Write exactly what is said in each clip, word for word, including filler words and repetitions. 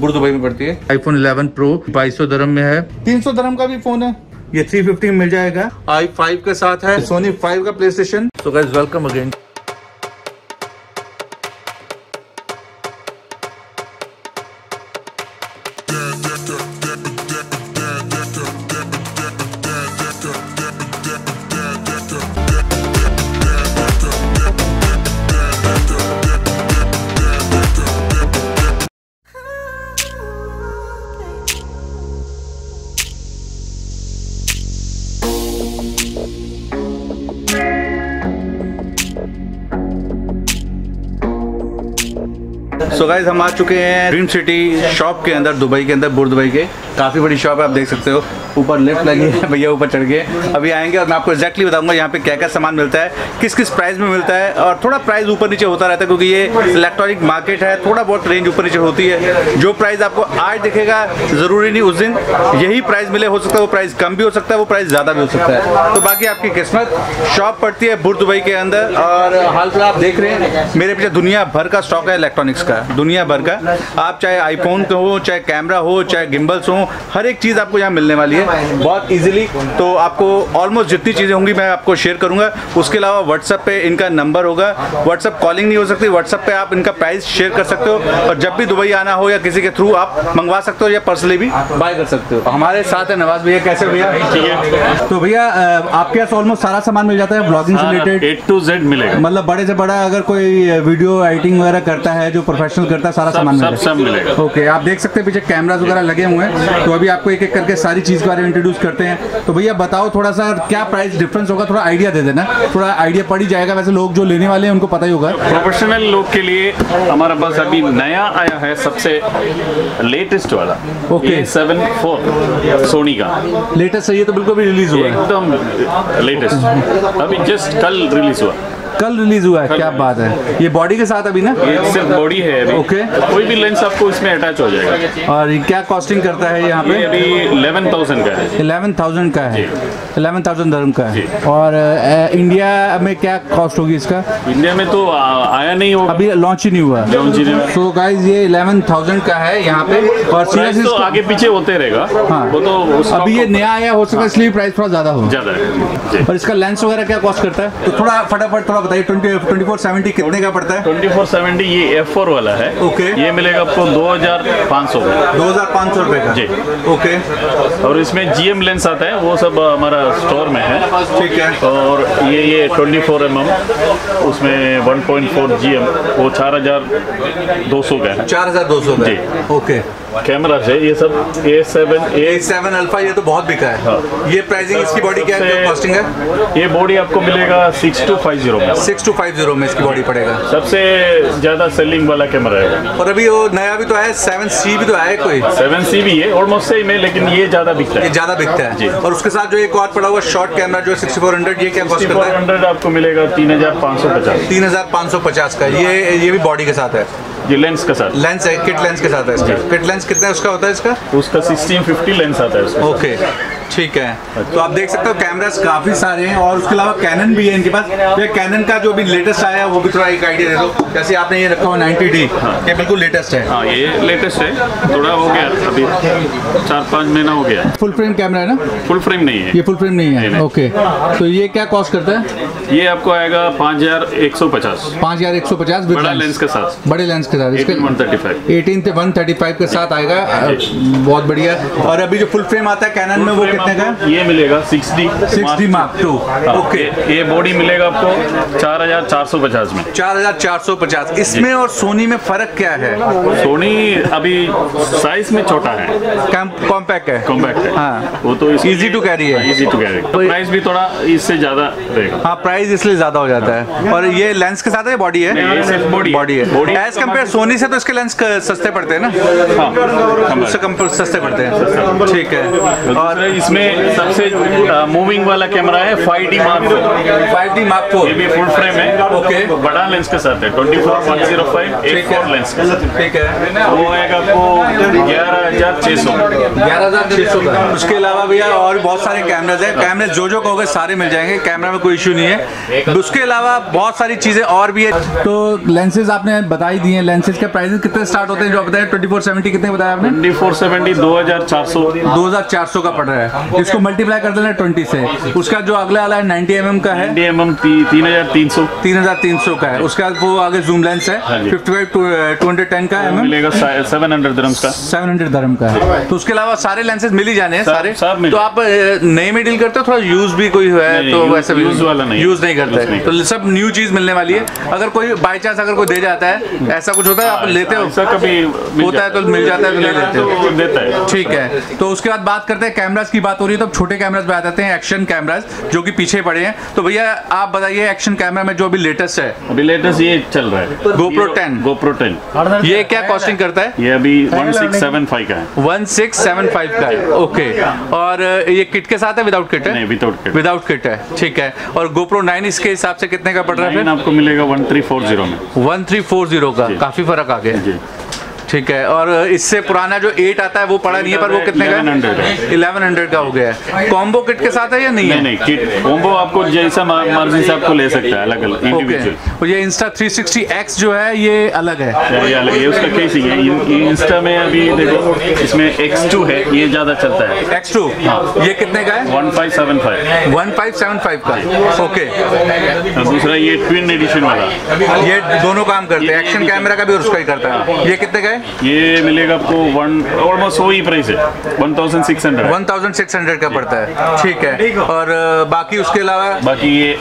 बुर्ज Dubai में पड़ती है। आईफोन इलेवन प्रो बाईस सौ दरम में है, तीन सौ दरम का भी फोन है ये, थ्री फिफ्टी में मिल जाएगा। आई फाइव के साथ है, सोनी फाइव का PlayStation. So guys welcome again. So so guys हम आ चुके हैं ड्रीम सिटी शॉप के अंदर, दुबई के अंदर, बुर्ज दुबई के। काफ़ी बड़ी शॉप है, आप देख सकते हो। ऊपर लिफ्ट लगी है, भैया ऊपर चढ़ के अभी आएंगे और मैं आपको एक्जैक्टली बताऊंगा यहाँ पे क्या क्या सामान मिलता है, किस किस प्राइस में मिलता है। और थोड़ा प्राइस ऊपर नीचे होता रहता है क्योंकि ये इलेक्ट्रॉनिक मार्केट है, थोड़ा बहुत रेंज ऊपर नीचे होती है। जो प्राइस आपको आज दिखेगा ज़रूरी नहीं उस दिन यही प्राइस मिले, हो सकता है वो प्राइस कम भी हो सकता है, वो प्राइस ज़्यादा भी हो सकता है। तो बाकी आपकी किस्मत। शॉप पड़ती है बुर्ज दुबई के अंदर और हाल फिलहाल आप देख रहे हैं मेरे पीछे दुनिया भर का स्टॉक है इलेक्ट्रॉनिक्स का, दुनिया भर का। आप चाहे आईफोन का हो, चाहे कैमरा हो, चाहे गिम्बल्स हो, हर एक चीज़ आपको यहाँ मिलने वाली है बहुत इजीली। तो आपको ऑलमोस्ट जितनी चीज़ें होंगी मैं आपको शेयर करूँगा। उसके अलावा व्हाट्सएप पे इनका नंबर होगा, व्हाट्सएप कॉलिंग नहीं हो सकती, व्हाट्सएप पे आप इनका प्राइस शेयर कर सकते हो और जब भी दुबई आना हो या किसी के थ्रू आप मंगवा सकते हो या पर्सनली भी बाय कर सकते हो। हमारे साथ है नवाज भैया। कैसे भैया? ठीक है। तो भैया आपके पास ऑलमोस्ट सारा सामान मिल जाता है ब्लॉगिंग से रिलेटेड, ए टू जेड मिलेगा। मतलब बड़े से बड़ा अगर कोई वीडियो एडिटिंग वगैरह करता है, जो प्रोफेशनल करता है, सारा सामान सब सब मिलेगा। ओके, आप देख सकते हैं पीछे कैमरास वगैरह लगे हुए हैं। तो अभी आपको एक एक करके सारी चीज़ के बारे में इंट्रोड्यूस करते हैं। तो भैया बताओ थोड़ा सा क्या प्राइस डिफरेंस होगा, थोड़ा आइडिया दे देना, थोड़ा आइडिया पड़ ही जाएगा। वैसे लोग जो लेने वाले हैं उनको पता ही होगा। प्रोफेशनल लोग के लिए हमारा पास अभी नया आया है सबसे लेटेस्ट वाला, ओके, सेवन फोर सोनी का लेटेस्ट है ये, तो बिल्कुल भी रिलीज हुआ है एकदम लेटेस्ट, अभी जस्ट कल रिलीज हुआ। कल रिलीज हुआ है, क्या बात है। ये बॉडी के साथ अभी ना, ये सिर्फ बॉडी है अभी। ओके, कोई भी लेंस आपको इसमें अटैच हो जाएगा। और ये क्या कॉस्टिंग करता है यहाँ पे? ये अभी इलेवन थाउजेंड का है। इलेवन थाउजेंड का है, इलेवन थाउजेंड दरम का है। और आ, इंडिया में क्या कॉस्ट होगी इसका? इंडिया में तो आ, आया नहीं होगा, अभी लॉन्च ही नहीं हुआ। सो गाइस ये इलेवन थाउजेंड का है यहाँ पे। और प्राइस तो आगे पीछे होते रहेगा। हाँ, वो तो अभी ये नया आया हो सकता है इसलिए प्राइस थोड़ा ज्यादा हो ज्यादा है। और इसका लेंस वगैरह क्या कॉस्ट करता है? तो थोड़ा फटाफट थोड़ा बताइए। ट्वेंटी फोर सेवेंटी कितने का पड़ता है? ट्वेंटी फोर सेवेंटी ये एफ फोर वाला है। ओके, ये मिलेगा आपको दो हजार पाँच सौ दो हजार पाँच सौ रुपए का जी। ओके, और इसमें जीएम लेंस आता है, वो सब हमारा स्टोर में है। ठीक है। और ये ये ट्वेंटी फोर एम एम उसमें वन पॉइंट फोर जीएम, वो चार हजार दो सौ का है। चार हजार दो सौ जी। ओके, कैमरा से ये सब A seven A seven alpha, ये तो बहुत बिका है। हाँ। ये प्राइसिंग इसकी बॉडी क्या है, कॉस्टिंग है? ये बॉडी आपको मिलेगा सिक्स टू फाइव जीरो में सिक्स टू फाइव जीरो में इसकी बॉडी पड़ेगा। सबसे ज्यादा सेलिंग वाला कैमरा है। और अभी वो नया भी तो है, सेवन सी भी तो है कोई। सेवन सी भी है ऑलमोस्ट सेम है, लेकिन ये ज्यादा बिकता है। ये ज्यादा बिकता है जी। और उसके साथ जो एक और पड़ा हुआ शॉर्ट कैमरा जो सिक्सटी फोर हंड्रेड, ये क्या कॉस्ट करता है? हंड्रेड आपको मिलेगा तीन हजार पाँच सौ पचास तीन हजार पाँच सौ पचास का। ये ये भी बॉडी के साथ है, ये लेंस के साथ। लेंस है, किट लेंस के साथ है इसका। किट लेंस कितना उसका होता है इसका? उसका सिक्सटीन फिफ्टी लेंस आता है उसका। ओके, ठीक है। तो आप देख सकते हो कैमरास काफी सारे हैं और उसके अलावा कैनन भी है इनके पास। ये कैनन का जो भी लेटेस्ट आया है वो भी थोड़ा एक आइडिया दे दो। जैसे आपने ये रखा हुआ नाइंटी डी, ये बिल्कुल लेटेस्ट है। हाँ, ये लेटेस्ट है, थोड़ा हो गया अभी चार पाँच महीना हो गया। फुल फ्रेम कैमरा है ना? फुल फ्रेम नहीं है, ये फुल फ्रेम नहीं है। ओके, तो ये क्या कॉस्ट करता है? ये आपको आएगा पाँच हजार एक सौ पचास पाँच हजार एक सौ पचास बड़ा लेंस के साथ। बड़े लेंस के साथ वन थर्टी फाइव एटीन से वन थर्टी फाइव के साथ आएगा, बहुत बढ़िया। और अभी जो फुल फ्रेम आता है कैनन में वो कितने का? ये मिलेगा six D six D mark two. Okay, ये बॉडी मिलेगा आपको चार हजार चार सौ पचास में। चार हजार चार सौ पचास। इसमें और सोनी में फर्क क्या है? सोनी अभी साइज में छोटा है, कॉम्पैक्ट है। कॉम्पैक्ट है, हाँ, वो तो इजी टू कैरी है। Easy to carry. प्राइस भी थोड़ा इससे ज्यादा रहेगा। हाँ, प्राइस इसलिए ज्यादा हो जाता है। और ये लेंस के साथ है, बॉडी है, बॉडी बॉडी है। एज कम्पेयर सोनी से तो इसके लेंस सस्ते पड़ते हैं ना? हाँ, उससे कम सस्ते पड़ते हैं। ठीक है। और इसमें सबसे मूविंग वाला कैमरा है five D mark four. Five D mark four, ये भी फुल फ्रेम है। ओके, बड़ा लेंस के साथ है, twenty four one zero five eight four lens के साथ। ठीक है। वो आएगा आपको ग्यारह ग्यारह हजार छः सौ ग्यारह हजार छः सौ का। उसके अलावा भैया और बहुत सारे कैमराज हैं, कैमरे जो जो कहोगे सारे मिल जाएंगे, कैमरा में कोई इशू नहीं है। उसके अलावा बहुत सारी चीज़ें और भी है। तो लेंसेज आपने बता ही दिए, लेंसेज के प्राइसेस कितने स्टार्ट होते हैं जो आप बताए? ट्वेंटी फोर सेवेंटी कितने बताया आपने? ट्वेंटी फोर सेवेंटी दो हजार चार सौ दो हजार चार सौ का पड़ रहा है। इसको मल्टीप्लाई कर देना ट्वेंटी से। उसका जो अगला वाला है नाइनटी एम एम का है, एम एम तीन हजार तीन सौ तीन हजार तीन सौ का है। उसके बाद वो आगे जूम लेंस है fifty five to hundred ten का है, मिलेगा सेवन हंड्रेड दरम्स का, सेवन हंड्रेड दरम का है। तो उसके अलावा सारे लेंसेज मिल ही जाने हैं सारे। तो आप नए में डील करते हो, थोड़ा यूज भी कोई है तो वैसे यूज वाला नहीं, यूज नहीं करते, तो सब न्यू चीज मिलने वाली है। अगर कोई बाई चांस अगर कोई दे जाता है, ऐसा कुछ होता है आप लेते हो? कभी होता है तो मिल जाता है तो ले लेते हो, देता है। ठीक है। तो उसके बाद बात करते हैं कैमरास की बात हो रही है तो छोटे कैमरास में आ जाते हैं, एक्शन कैमरास जो कि पीछे पड़े हैं। तो भैया आप बताइए एक्शन कैमरा में जो अभी लेटेस्ट है, अभी लेटेस्ट ये चल रहा है GoPro टेन। GoPro टेन ये क्या कॉस्टिंग करता है? ये अभी वन सिक्स सेवन फाइव का है, वन सिक्स सेवन फाइव का है। ओके। और ये किट के साथ है विदाउट किट है? नहीं, विदाउट किट। विदाउट किट है, ठीक है। और GoPro नाइन इसके हिसाब से कितने का पड़ रहा है? आपको मिलेगा वन थ्री फोर जीरो में, वन थ्री फोर जीरो का, काफी फर्क आ गया, ठीक है। और इससे पुराना जो एट आता है वो पड़ा नहीं है, पर वो कितने का है? इलेवन हंड्रेड का हो गया है। कॉम्बो किट के साथ है या नहीं है? नहीं नहीं, किट कॉम्बो आपको जैसा मर्जी से आपको ले सकता है, अलग अलग इंडिविजुअल। और ये इंस्टा थ्री सिक्सटी एक्स जो है ये अलग है, ये अलग है, उसका केसिंग है। इंस्टा में अभी देखो इसमें एक्स टू है, ये ज्यादा चलता है। एक्स टू ये कितने का है? One five seven five one five seven five का, ओके। दूसरा ये ट्विन एडिशन वाला, ये दोनों काम करते हैं, एक्शन कैमरा का भी और उसका ही करता है। ये कितने का है? ये मिलेगा आपको वन ऑलमोस्ट वही प्राइस है, one thousand six hundred one thousand six hundred का पड़ता है, ठीक है। और बाकी उसके अलावा बाकी ये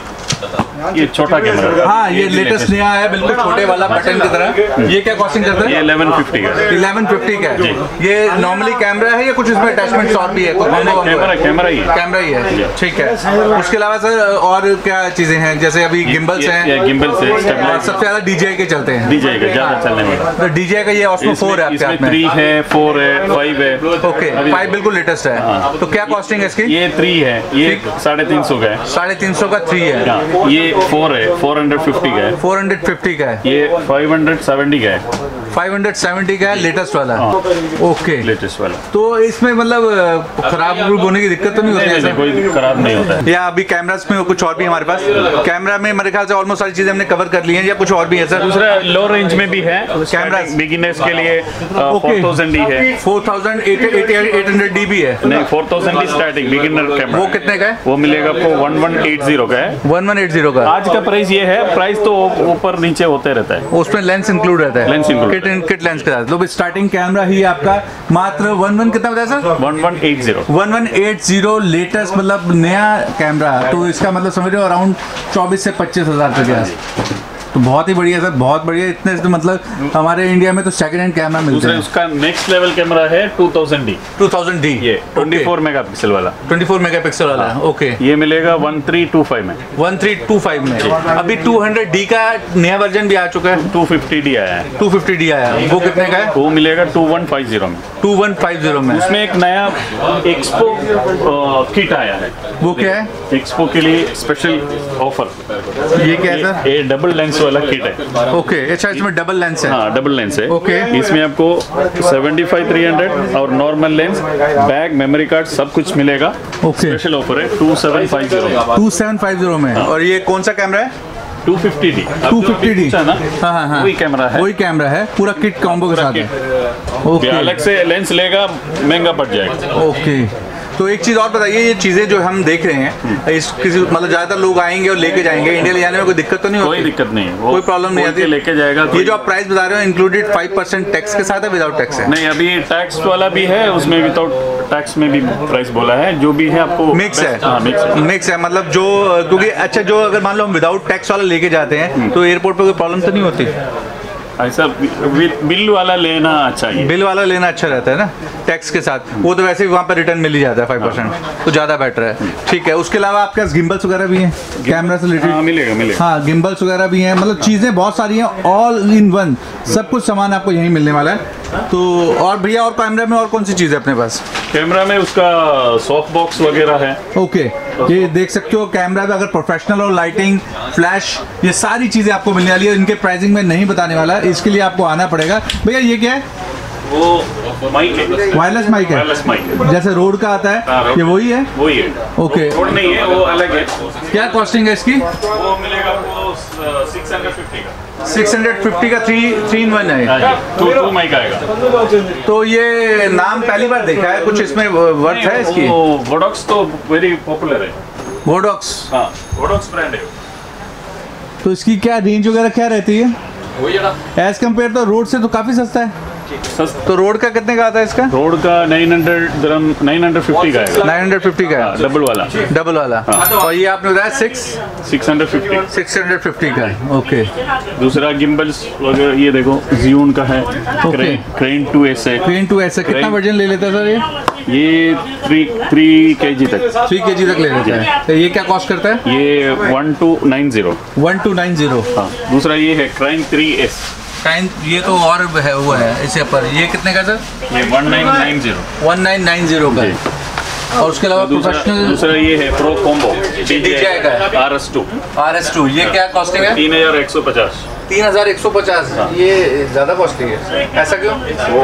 ये छोटा कैमरा, हाँ ये लेटेस्ट नया है, बिल्कुल छोटे वाला बटन की तरह। ये क्या कॉस्टिंग करता है? ये इलेवन फिफ्टी का, इलेवन फिफ्टी का है। ये नॉर्मली कैमरा है या कुछ इसमें अटैचमेंट्स और भी है? कैमरा कैमरा ही कैमरा ही है, ठीक है। उसके अलावा सर और क्या चीजें हैं? जैसे अभी गिम्बल्स हैं, गिम्बल्स है, सबसे ज्यादा डीजेआई के चलते हैं, डीजेआई का ज्यादा चलने वाला। तो डीजेआई का ये ऑस्मो फोर है आपके हाथ में? थ्री है, फोर है, फाइव है। ओके, फाइव बिल्कुल लेटेस्ट है। तो क्या कॉस्टिंग है इसकी? ये थ्री है, ये साढ़े तीन सौ का है, साढ़े तीन सौ का थ्री है। ये फोर है, फोर हंड्रेड फिफ्टी का है, फोर हंड्रेड फिफ्टी का है। ये फाइव हंड्रेड सेवेंटी का है, फाइव हंड्रेड सेवेंटी का है, लेटेस्ट वाला। ओके, लेटेस्ट वाला। तो इसमें मतलब खराब होने की दिक्कत तो नहीं होती है? कोई खराब नहीं होता है। या अभी कैमरास में कुछ और भी हमारे पास? कैमरा में मेरे ख्याल से ऑलमोस्ट सारी चीजें हमने कवर कर ली हैं, या कुछ और भी है सर? दूसरा लो रेंज में भी है कैमरा, बिगिनर्स के लिए फोर थाउजेंड डी है, four thousand eight hundred D भी है। नहीं, four thousand D starting beginner camera. वो कितने का है? वो मिलेगा आपको वन वन एट जीरो का है, वन वन एट जीरो का। आज का प्राइस ये है, प्राइस तो ऊपर नीचे होते रहता है, उसमें लेंस इंक्लूड रहता है, lens include, kit kit lens के साथ। तो स्टार्टिंग कैमरा ही आपका मात्र वन वन कितना बताया sir? One one eight zero, one one eight zero latest, मतलब नया कैमरा। तो इसका मतलब समझ रहे हो अराउंड चौबीस से पच्चीस हजार तक के आस। तो बहुत ही बढ़िया सर, बहुत बढ़िया। इतने तो मतलब हमारे इंडिया में तो सेकंड हैंड कैमरा मिलते हैं। उसका नेक्स्ट लेवल कैमरा है two thousand D, two thousand D ये ट्वेंटी फोर मेगापिक्सल वाला, ट्वेंटी फोर मेगापिक्सल वाला है। ओके, ये मिलेगा वन थ्री टू फाइव में, वन थ्री टू फाइव में। अभी टू हंड्रेड डी का नया वर्जन भी आ चुका है, टू फिफ्टी डी आया है, टू फिफ्टी डी आया है। वो कितने का है? वो मिलेगा टू वन फाइव जीरो में, टू वन फाइव जीरो में। उसमें एक नया एक्सपो किट आया है। वो क्या है? एक्सपो के लिए स्पेशल ऑफर। ये क्या है सर? ये डबल लेंस वाला किट है। ओके, अच्छा इसमें डबल लेंस है? हाँ, डबल लेंस है। ओके, इसमें आपको सेवेंटी फाइव थ्री हंड्रेड और normal lens, bag, memory card सब कुछ मिलेगा। ओके, स्पेशल ऑफर है two seven five zero, two seven five zero में। और ये कौन सा कैमरा है? Two fifty D, two fifty D ना? हाँ हाँ हाँ, वही कैमरा है, वही कैमरा है, पूरा किट कॉम्बो के साथ है। ओके, अलग से लेंस लेगा महंगा पड़ जाएगा। ओके, तो एक चीज़ और बताइए, ये चीज़ें जो हम देख रहे हैं, इस किसी मतलब ज़्यादातर लोग आएंगे और लेके जाएंगे, इंडिया ले जाने में कोई दिक्कत तो नहीं होती? कोई दिक्कत नहीं है, कोई प्रॉब्लम नहीं आती, लेके जाएगा। ये जो आप प्राइस बता रहे हो इंक्लूडेड फाइव परसेंट टैक्स के साथ है, विदाउट टैक्स है? नहीं, अभी टैक्स वाला भी है, उसमें विदाउट टैक्स में भी प्राइस बोला है, जो भी है आपको मिक्स है। हाँ, मिक्स है, मिक्स है, मतलब जो क्योंकि अच्छा जो अगर मान लो हम विदाउट टैक्स वाला लेके जाते हैं तो एयरपोर्ट पे कोई प्रॉब्लम तो नहीं होती? ऐसा बिल वाला लेना चाहिए, बिल वाला लेना अच्छा रहता है ना टैक्स के साथ। वो तो वैसे भी वहाँ पर रिटर्न मिल ही जाता है फाइव परसेंट, तो ज़्यादा बेटर है। ठीक है, उसके अलावा आपके पास गिम्बल्स वगैरह भी हैं कैमरा से रिलेटेड? हाँ, मिलेगा मिलेगा। हाँ, गिम्बल्स वगैरह भी हैं, मतलब चीज़ें बहुत सारी हैं, ऑल इन वन सब कुछ सामान आपको यहीं मिलने वाला है। तो और भैया और कैमरा में और कौन सी चीज़ है अपने पास? कैमरा में उसका सॉफ्ट बॉक्स वगैरह है। ओके, ये देख सकते हो कैमरा में अगर प्रोफेशनल और लाइटिंग, फ्लैश, ये सारी चीज़ें आपको मिलने वाली है। इनके प्राइसिंग में नहीं बताने वाला, इसके लिए आपको आना पड़ेगा। भैया ये क्या है? वो माइक है, वायरलेस माइक है, वायरलेस माइक जैसे रोड का आता है, हाँ, ये वही है। वही है। ओके, रोड नहीं है, वो अलग है। क्या कॉस्टिंग है इसकी? वो मिलेगा आपको सिक्स हंड्रेड फिफ्टी का। सिक्स हंड्रेड फिफ्टी का थ्री थ्री इन वन है। टू टू माइक आएगा। तो ये नाम पहली बार देखा है, कुछ इसमें वर्थ है इसकी? वोडॉक्स तो वेरी पॉपुलर है। वोडॉक्स, हाँ, वोडॉक्स ब्रांड है। तो इसकी क्या रेंज वगैरह क्या रहती है? एज कम्पेयर तो रोड से तो काफी सस्ता है। तो रोड का कितने का आता है इसका? रोड का nine hundred dirham nine hundred fifty का है। नाइन हंड्रेड फिफ्टी का है, डबल वाला। डबल वाला। और ये आपने बताया six six hundred fifty six hundred fifty का। ओके, दूसरा गिम्बल्स वगैरह ये देखो ज़ियोन का है। Okay. क्रेन टू एस है। क्रेन टू ऐसे कितना वर्जन ले लेता है सर ये? ये थ्री थ्री के जी तक थ्री के जी तक ले लेता है। तो ये क्या कॉस्ट करता है? ये one two nine zero. One two nine zero. हाँ, दूसरा ये है क्राइन थ्री एस। काइन, ये तो और है वो है इसे पर। ये कितने का सर? ये one nine nine zero. One nine nine zero का। और उसके अलावा दूसरा प्रोफेशनल दूसरा ये है pro combo D J I का है। R S two. R S two, ये क्या कॉस्टिंग है? तीन हजार एक सौ पचास। तीन हजार एक सौ पचास। ये ज्यादा कॉस्टली है, ऐसा क्यों?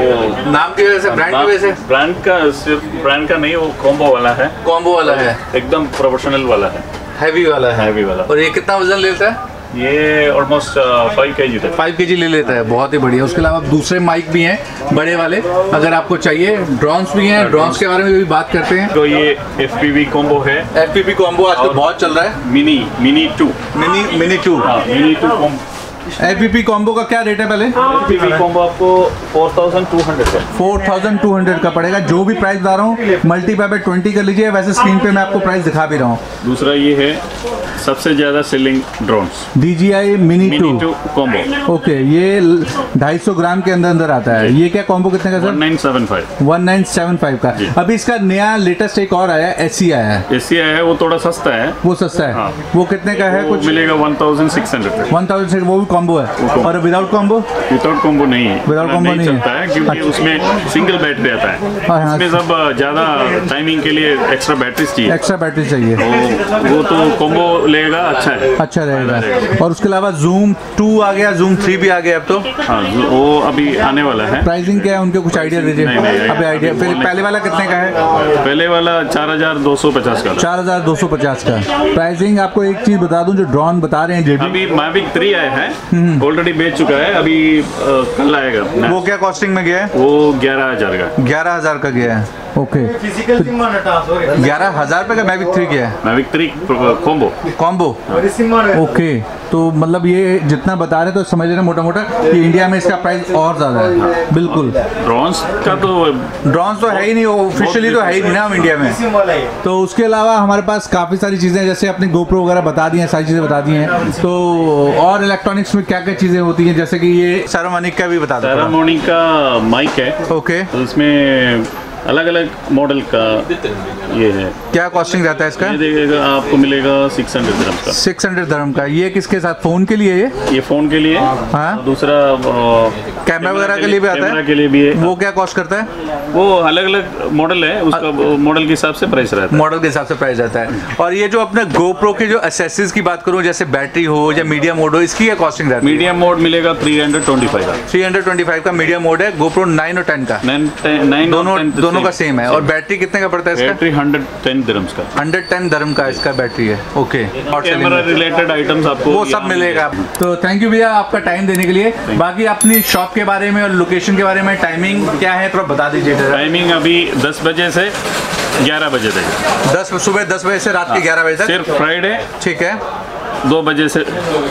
वो नाम की वजह से, ब्रांड की वजह से? ब्रांड का सिर्फ ब्रांड का नहीं, वो कॉम्बो वाला है। कॉम्बो वाला है, एकदम प्रोफेशनल वाला है, हैवी वाला है। हैवी वाला। और ये कितना वजन लेता है? ये ऑलमोस्ट फाइव के जी तक। फाइव के जी ले लेता है, बहुत ही बढ़िया। उसके अलावा दूसरे माइक भी हैं बड़े वाले, अगर आपको चाहिए। ड्रोन्स भी हैं, ड्रोन्स के बारे में भी बात करते हैं। तो ये एफ पी वी कॉम्बो है। एफ पी पी कॉम्बो आजकल बहुत चल रहा है। Mini mini two mini mini two. हाँ, mini two combo. F P P combo का क्या रेट है पहले? एफ पी वी कॉम्बो आपको फोर थाउजेंड टू हंड्रेड का फोर थाउजेंड टू हंड्रेड का पड़ेगा। जो भी प्राइस बता रहा हूँ मल्टीप्लाई बाय ट्वेंटी कर लीजिए। वैसे स्क्रीन पे मैं आपको प्राइस दिखा भी रहा हूँ। दूसरा ये है सबसे ज्यादा selling drones, D J I mini mini two two combo. Okay, ये ढाई सौ ग्राम के अंदर अंदर आता है। ये क्या कॉम्बो कितने का one sir? Nine seven five. One nine seven five का। अभी इसका नया लेटेस्ट एक और आया है, एस सी आया है। एस सी आया है, वो थोड़ा सस्ता है। वो सस्ता है। हाँ। वो कितने का है? वो कुछ मिलेगा one thousand six hundred. One thousand. वो भी कॉम्बो है। combo। और विदाउट कॉम्बो? विदाउट कॉम्बो नहीं है। Without combo नहीं चलता है। है, क्योंकि अच्छा। उसमें सिंगल बैटरी आता है। हाँ, हाँ। इसमें सब ज्यादा टाइमिंग के लिए एक्स्ट्रा बैटरी चाहिए। एक्स्ट्रा बैटरी चाहिए। वो वो तो कॉम्बो लेगा, अच्छा है। अच्छा रहेगा। और उसके अलावा जूम टू आ गया, जूम थ्री भी आ गया अब तो। हाँ, वो अभी आने वाला है। प्राइसिंग क्या है उनके, कुछ आइडिया दीजिए। नहीं, नहीं, अभी आइडिया। फिर पहले वाला कितने का है? पहले वाला चार हजार दो सौ पचास का था। चार हजार दो सौ पचास का प्राइसिंग। आपको एक चीज बता दूं, जो ड्रोन बता रहे हैं जेबी, अभी मैविक थ्री आया है, ऑलरेडी बेच चुका है। अभी अ, कल आएगा। वो क्या कॉस्टिंग में गया है? वो ग्यारह हजार का। ग्यारह हजार का गया है। ओके, ग्यारह हजार रुपए का मैविक थ्री गया है। Mavic three combo combo. Okay, तो मतलब ये जितना बता रहे तो समझ रहे हैं मोटा मोटा कि इंडिया में इसका प्राइस और ज्यादा है। बिल्कुल। ड्रोन्स का तो ड्रोन्स तो है ही नहीं, ऑफिशियली तो है ही नहीं ना हम इंडिया में। तो उसके अलावा हमारे पास काफ़ी सारी चीज़ें, जैसे अपनी गोप्रो वगैरह बता दी हैं, सारी चीज़ें बता दी हैं। तो और इलेक्ट्रॉनिक्स में क्या क्या चीज़ें होती हैं, जैसे कि ये सेरेमोनिक का भी बता दो। सेरेमोनिक का माइक है। ओके, तो इसमें अलग अलग मॉडल का ये है। क्या कॉस्टिंग रहता है इसका? ये देखिएगा आपको मिलेगा सिक्स हंड्रेड दिरहम का। सिक्स हंड्रेड धर्म का। ये किसके साथ? फोन के लिए? ये ये फोन के लिए। हाँ। दूसरा कैमरा वगैरह के लिए भी आता है? कैमरा के लिए भी है। वो क्या कॉस्ट करता है? वो अलग अलग मॉडल है, उसका मॉडल के हिसाब से प्राइस रहता है। मॉडल के हिसाब से प्राइस रहता है। और ये जो अपने गोप्रो के जो एक्सेसरीज की बात करूँ, जैसे बैटरी हो या मीडियम मोड हो, इसकी क्या कॉस्टिंग रहती है? मीडियम मोड मिलेगा थ्री हंड्रेड ट्वेंटी फाइव का। थ्री हंड्रेड ट्वेंटी फाइव का मीडियम मोड है। गोप्रो नाइन और टेन का नाइन दोनों दोनों का सेम है। और बैटरी कितने का पड़ता है इसका? बैटरी हंड्रेड टेन दिरहम्स का। हंड्रेड टेन धर्म का इसका बैटरी है। ओके, और कैमरा रिलेटेड आइटम्स आपको वो सब मिलेगा। तो थैंक यू भैया आपका टाइम देने के लिए। बाकी अपनी शॉप के बारे में और लोकेशन के बारे में, टाइमिंग क्या है थोड़ा बता दीजिए। टाइमिंग अभी दस बजे से ग्यारह बजे तक। दस सुबह दस बजे से रात के ग्यारह बजे तक। सिर्फ फ्राइडे ठीक है, दो बजे से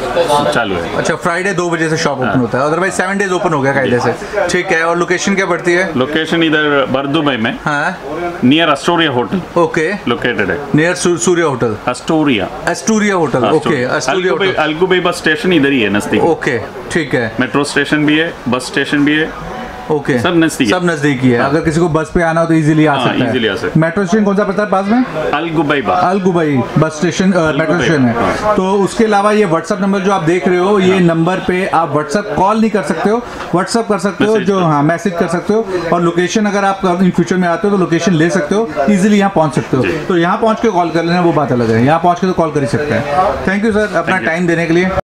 चालू है। अच्छा, फ्राइडे दो बजे से शॉप ओपन होता है, अदरवाइज सेवन डेज ओपन हो गया कायदे से। ठीक है, और लोकेशन क्या पड़ती है? लोकेशन इधर बरदुबई में, हाँ, near Astoria hotel okay, located है। नियर सूर्य hotel, Astoria Astoria hotel. Okay, Astoria hotel. अलगुबई बस स्टेशन इधर ही है नजदीक। ओके, ठीक है। मेट्रो स्टेशन भी है, बस स्टेशन भी है। ओके, सब नजदीक सब नजदीक ही है। अगर किसी को बस पे आना हो तो इजीली आ हाँ, सकता है। easily आ सकता है। मेट्रो स्टेशन कौन सा पड़ता है पास में? अलगुबैबा। अलगुबई बस स्टेशन, मेट्रो स्टेशन है। तो उसके अलावा ये व्हाट्सअप नंबर जो आप देख रहे हो, ये नंबर पे आप व्हाट्सअप कॉल नहीं कर सकते हो, व्हाट्सअप कर सकते हो, जो हाँ मैसेज कर सकते हो। और लोकेशन अगर आप इन फ्यूचर में आते हो तो लोकेशन ले सकते हो, इजीली यहाँ पहुँच सकते हो। तो यहाँ पहुँच के कॉल कर लेना, वो बात अलग है। यहाँ पहुँच के तो कॉल कर ही सकते हैं। थैंक यू सर अपना टाइम देने के लिए।